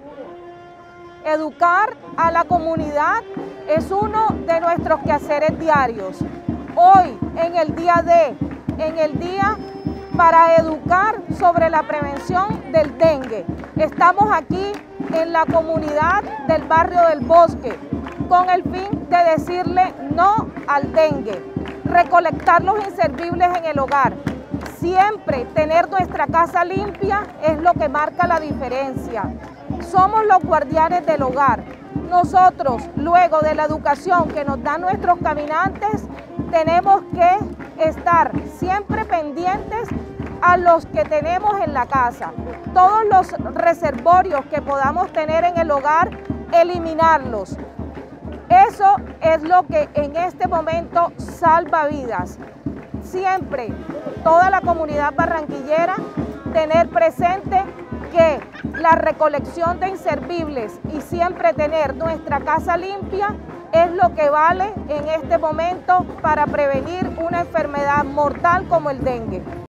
Educar a la comunidad es uno de nuestros quehaceres diarios. Hoy, en el día para educar sobre la prevención del dengue. Estamos aquí en la comunidad del barrio del Bosque con el fin de decirle no al dengue, recolectar los inservibles en el hogar. Siempre tener nuestra casa limpia es lo que marca la diferencia. Somos los guardianes del hogar. Nosotros, luego de la educación que nos dan nuestros caminantes, tenemos que estar siempre pendientes a los que tenemos en la casa. Todos los reservorios que podamos tener en el hogar, eliminarlos. Eso es lo que en este momento salva vidas. Siempre, toda la comunidad barranquillera, tener presente que la recolección de inservibles y siempre tener nuestra casa limpia es lo que vale en este momento para prevenir una enfermedad mortal como el dengue.